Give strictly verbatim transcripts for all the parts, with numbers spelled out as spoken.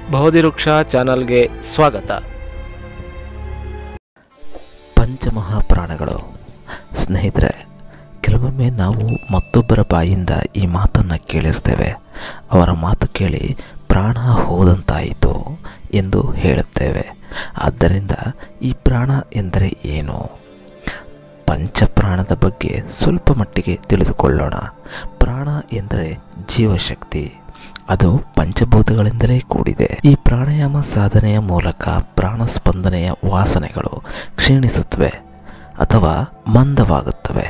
ಬೋಧಿವೃಕ್ಷ ಚಾನಲ್ಗೆ ಸ್ವಾಗತ. ಪಂಚಮಹಾಪ್ರಾಣಗಳು. ಸ್ನೇಹಿತರೆ, ಕೆಲವೊಮ್ಮೆ ನಾವು ಮತ್ತೊಬ್ಬರ ಬಾಯಿಂದ ಈ ಮಾತನ್ನು ಕೇಳಿರ್ತೇವೆ. ಅವರ ಮಾತು ಕೇಳಿ ಪ್ರಾಣ ಹೋದಂತಾಯಿತು ಎಂದು ಹೇಳುತ್ತೇವೆ. ಆದ್ದರಿಂದ ಈ ಪ್ರಾಣ ಎಂದರೆ ಏನು? ಪಂಚಪ್ರಾಣದ ಬಗ್ಗೆ ಸ್ವಲ್ಪ ಮಟ್ಟಿಗೆ ತಿಳಿದುಕೊಳ್ಳೋಣ. ಪ್ರಾಣ ಎಂದರೆ ಜೀವಶಕ್ತಿ. ಅದು ಪಂಚಭೂತಗಳಿಂದಲೇ ಕೂಡಿದೆ. ಈ ಪ್ರಾಣಾಯಾಮ ಸಾಧನೆಯ ಮೂಲಕ ಪ್ರಾಣ ಸ್ಪಂದನೆಯ ವಾಸನೆಗಳು ಕ್ಷೀಣಿಸುತ್ತವೆ ಅಥವಾ ಮಂದವಾಗುತ್ತವೆ.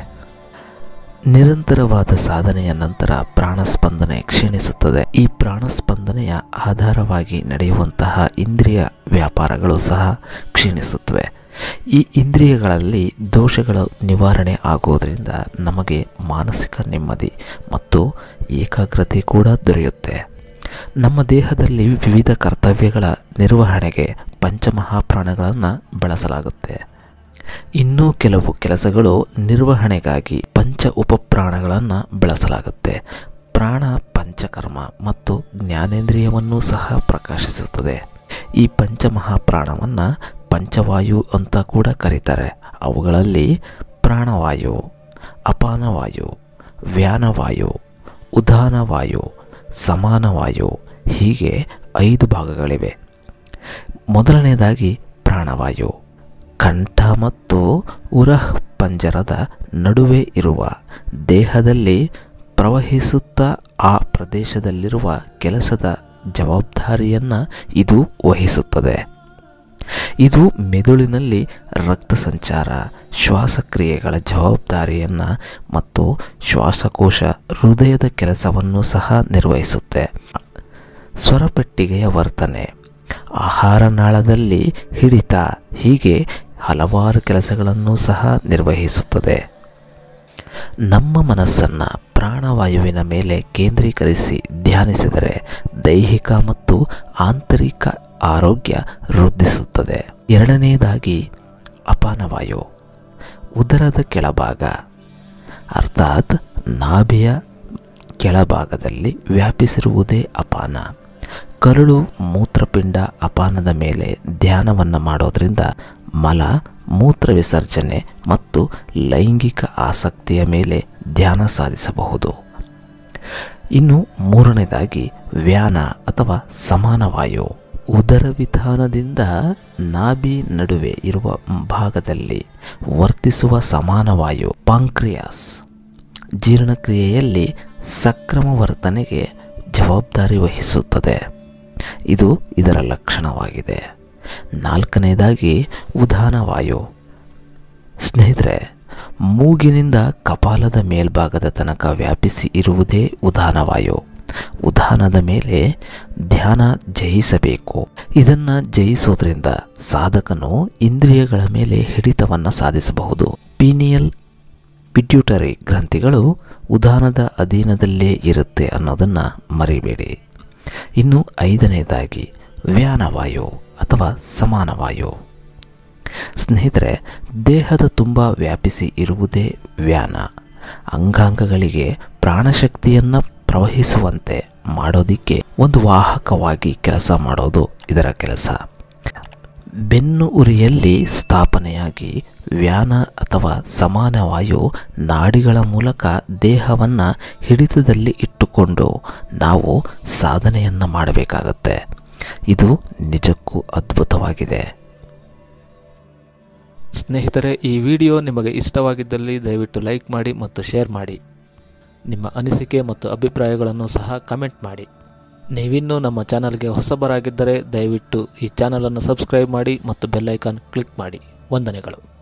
ನಿರಂತರವಾದ ಸಾಧನೆಯ ನಂತರ ಪ್ರಾಣ ಸ್ಪಂದನೆ ಕ್ಷೀಣಿಸುತ್ತದೆ. ಈ ಪ್ರಾಣ ಸ್ಪಂದನೆಯ ಆಧಾರವಾಗಿ ನಡೆಯುವಂತಹ ಇಂದ್ರಿಯ ವ್ಯಾಪಾರಗಳು ಸಹ ಕ್ಷೀಣಿಸುತ್ತವೆ. ಈ ಇಂದ್ರಿಯಗಳಲ್ಲಿ ದೋಷಗಳ ನಿವಾರಣೆ ಆಗುವುದರಿಂದ ನಮಗೆ ಮಾನಸಿಕ ನೆಮ್ಮದಿ ಮತ್ತು ಏಕಾಗ್ರತೆ ಕೂಡ ದೊರೆಯುತ್ತೆ. ನಮ್ಮ ದೇಹದಲ್ಲಿ ವಿವಿಧ ಕರ್ತವ್ಯಗಳ ನಿರ್ವಹಣೆಗೆ ಪಂಚಮಹಾಪ್ರಾಣಗಳನ್ನು ಬಳಸಲಾಗುತ್ತೆ. ಇನ್ನೂ ಕೆಲವು ಕೆಲಸಗಳು ನಿರ್ವಹಣೆಗಾಗಿ ಪಂಚ ಉಪಪ್ರಾಣಗಳನ್ನು ಬಳಸಲಾಗುತ್ತೆ. ಪ್ರಾಣ ಪಂಚಕರ್ಮ ಮತ್ತು ಜ್ಞಾನೇಂದ್ರಿಯವನ್ನು ಸಹ ಪ್ರಕಾಶಿಸುತ್ತದೆ. ಈ ಪಂಚಮಹಾಪ್ರಾಣವನ್ನು ಪಂಚವಾಯು ಅಂತ ಕೂಡ ಕರೀತಾರೆ. ಅವುಗಳಲ್ಲಿ ಪ್ರಾಣವಾಯು, ಅಪಾನವಾಯು, ವ್ಯಾನವಾಯು, ಉದಾನವಾಯು, ಸಮಾನವಾಯು ಹೀಗೆ ಐದು ಭಾಗಗಳಿವೆ. ಮೊದಲನೆಯದಾಗಿ ಪ್ರಾಣವಾಯು. ಕಂಠ ಮತ್ತು ಉರಹ್ ಪಂಜರದ ನಡುವೆ ಇರುವ ದೇಹದಲ್ಲಿ ಪ್ರವಹಿಸುತ್ತಾ ಆ ಪ್ರದೇಶದಲ್ಲಿರುವ ಕೆಲಸದ ಜವಾಬ್ದಾರಿಯನ್ನು ಇದು ವಹಿಸುತ್ತದೆ. ಇದು ಮೆದುಳಿನಲ್ಲಿ ರಕ್ತ ಸಂಚಾರ, ಶ್ವಾಸಕ್ರಿಯೆಗಳ ಜವಾಬ್ದಾರಿಯನ್ನು ಮತ್ತು ಶ್ವಾಸಕೋಶ, ಹೃದಯದ ಕೆಲಸವನ್ನು ಸಹ ನಿರ್ವಹಿಸುತ್ತೆ. ಸ್ವರಪೆಟ್ಟಿಗೆಯ ವರ್ತನೆ, ಆಹಾರ ನಾಳದಲ್ಲಿ ಹಿಡಿತ ಹೀಗೆ ಹಲವಾರು ಕೆಲಸಗಳನ್ನು ಸಹ ನಿರ್ವಹಿಸುತ್ತದೆ. ನಮ್ಮ ಮನಸ್ಸನ್ನು ಪ್ರಾಣವಾಯುವಿನ ಮೇಲೆ ಕೇಂದ್ರೀಕರಿಸಿ ಧ್ಯಾನಿಸಿದರೆ ದೈಹಿಕ ಮತ್ತು ಆಂತರಿಕ ಆರೋಗ್ಯ ವೃದ್ಧಿಸುತ್ತದೆ. ಎರಡನೆಯದಾಗಿ ಅಪಾನವಾಯು. ಉದರದ ಕೆಳಭಾಗ ಅರ್ಥಾತ್ ನಾಭಿಯ ಕೆಳಭಾಗದಲ್ಲಿ ವ್ಯಾಪಿಸಿರುವುದೇ ಅಪಾನ. ಕರುಳು ಮೂತ್ರಪಿಂಡ ಅಪಾನದ ಮೇಲೆ ಧ್ಯಾನವನ್ನು ಮಾಡೋದ್ರಿಂದ ಮಲ ಮೂತ್ರ ವಿಸರ್ಜನೆ ಮತ್ತು ಲೈಂಗಿಕ ಆಸಕ್ತಿಯ ಮೇಲೆ ಧ್ಯಾನ ಸಾಧಿಸಬಹುದು. ಇನ್ನು ಮೂರನೇದಾಗಿ ವ್ಯಾನ ಅಥವಾ ಸಮಾನವಾಯು. ಉದರ ವಿಧಾನದಿಂದ ನಾಭಿ ನಡುವೆ ಇರುವ ಭಾಗದಲ್ಲಿ ವರ್ತಿಸುವ ಸಮಾನವಾಯು ಪಾಂಕ್ರಿಯಾಸ್ ಜೀರ್ಣಕ್ರಿಯೆಯಲ್ಲಿ ಸಕ್ರಮ ವರ್ತನೆಗೆ ಜವಾಬ್ದಾರಿ ವಹಿಸುತ್ತದೆ. ಇದು ಇದರ ಲಕ್ಷಣವಾಗಿದೆ. ನಾಲ್ಕನೇದಾಗಿ ಉದಾನವಾಯು. ಸ್ನೇಹಿತರೆ, ಮೂಗಿನಿಂದ ಕಪಾಲದ ಮೇಲ್ಭಾಗದ ತನಕ ವ್ಯಾಪಿಸಿ ಇರುವುದೇ ಉದಾನವಾಯು. ಉದಾನದ ಮೇಲೆ ಧ್ಯಾನ ಜಯಿಸಬೇಕು. ಇದನ್ನು ಜಯಿಸೋದ್ರಿಂದ ಸಾಧಕನು ಇಂದ್ರಿಯಗಳ ಮೇಲೆ ಹಿಡಿತವನ್ನು ಸಾಧಿಸಬಹುದು. ಪೀನಿಯಲ್ ಪಿಟ್ಯೂಟರಿ ಗ್ರಂಥಿಗಳು ಉದಾನದ ಅಧೀನದಲ್ಲೇ ಇರುತ್ತೆ ಅನ್ನೋದನ್ನು ಮರಿಬೇಡಿ. ಇನ್ನು ಐದನೇದಾಗಿ ವ್ಯಾನವಾಯು ಅಥವಾ ಸಮಾನವಾಯು. ಸ್ನೇಹಿತರೆ, ದೇಹದ ತುಂಬ ವ್ಯಾಪಿಸಿ ಇರುವುದೇ ವ್ಯಾನ. ಅಂಗಾಂಗಗಳಿಗೆ ಪ್ರಾಣಶಕ್ತಿಯನ್ನು ಪ್ರವಹಿಸುವಂತೆ ಮಾಡೋದಿಕ್ಕೆ ಒಂದು ವಾಹಕವಾಗಿ ಕೆಲಸ ಮಾಡೋದು ಇದರ ಕೆಲಸ. ಬೆನ್ನು ಉರಿಯಲ್ಲಿ ಸ್ಥಾಪನೆಯಾಗಿ ವ್ಯಾನ ಅಥವಾ ಸಮಾನವಾಯು ನಾಡಿಗಳ ಮೂಲಕ ದೇಹವನ್ನು ಹಿಡಿತದಲ್ಲಿ ಇಟ್ಟುಕೊಂಡು ನಾವು ಸಾಧನೆಯನ್ನು ಮಾಡಬೇಕಾಗತ್ತೆ. ಇದು ನಿಜಕ್ಕೂ ಅದ್ಭುತವಾಗಿದೆ. ಸ್ನೇಹಿತರೆ, ಈ ವಿಡಿಯೋ ನಿಮಗೆ ಇಷ್ಟವಾಗಿದ್ದಲ್ಲಿ ದಯವಿಟ್ಟು ಲೈಕ್ ಮಾಡಿ ಮತ್ತು ಶೇರ್ ಮಾಡಿ. ನಿಮ್ಮ ಅನಿಸಿಕೆ ಮತ್ತು ಅಭಿಪ್ರಾಯಗಳನ್ನು ಸಹ ಕಮೆಂಟ್ ಮಾಡಿ. ನೀವಿನ್ನೂ ನಮ್ಮ ಚಾನಲ್ಗೆ ಹೊಸಬರಾಗಿದ್ದರೆ ದಯವಿಟ್ಟು ಈ ಚಾನಲನ್ನು ಸಬ್ಸ್ಕ್ರೈಬ್ ಮಾಡಿ ಮತ್ತು ಬೆಲ್ ಐಕಾನ್ ಕ್ಲಿಕ್ ಮಾಡಿ. ವಂದನೆಗಳು.